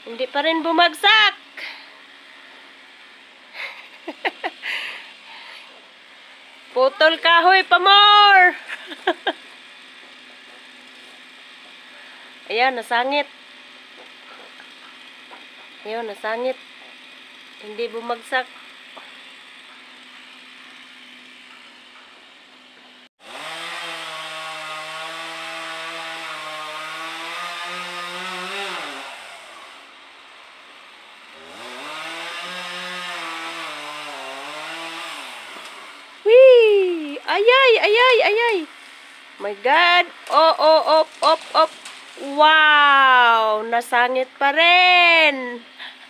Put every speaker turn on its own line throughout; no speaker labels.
Hindi pa rin bumagsak. Putol kahoy pa more. Ayan, nasangit. Ayun, nasangit. Hindi bumagsak. Wee! Ayay, ayay, ayay. My God. Oh, oh, op, op, op. Wow! Nasangit pa rin.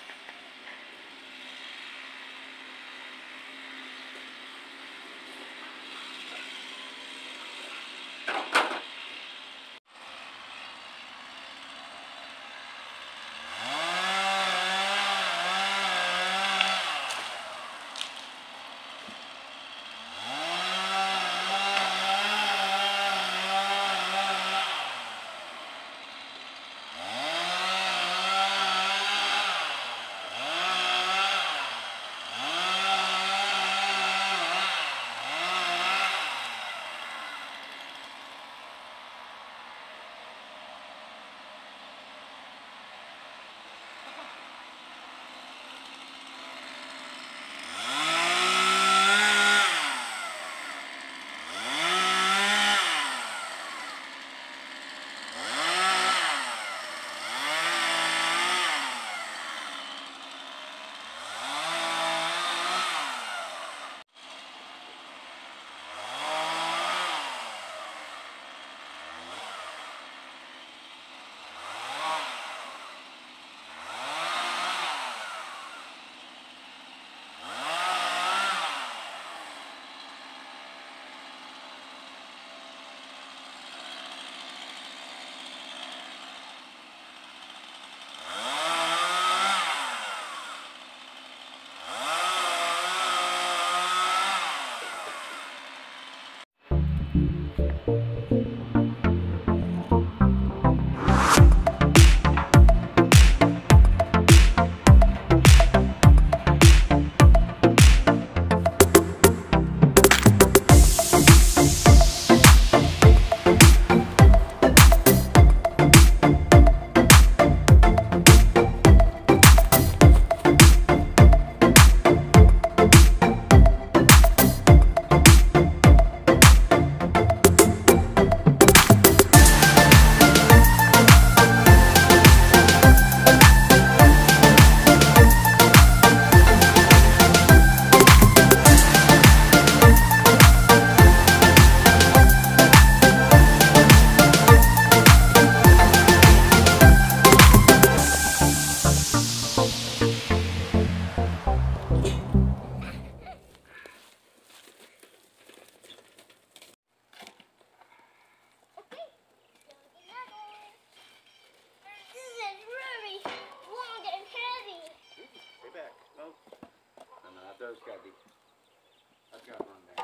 That's got run down.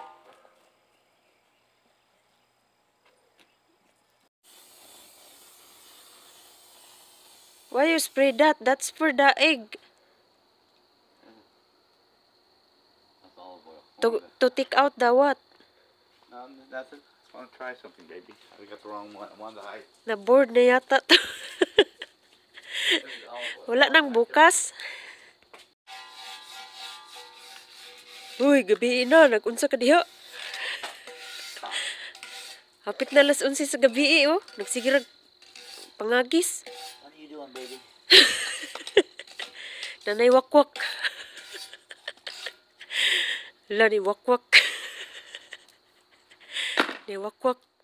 Why you spray that? That's for the egg.
That's olive oil.
To take out the what?
No, that's it. I just want to try something, baby. I got the wrong one. I wanted to hide.
Na board na yata to.
This is olive oil.
Wala nang bukas. Uy, gabi na. Nag-unsa ka diha. Hapit na 11 sa gabi oh. Nagsigirag pangagis.
What are you doing, baby?
Nanay wakwak. Lani wakwak. Ni wakwak.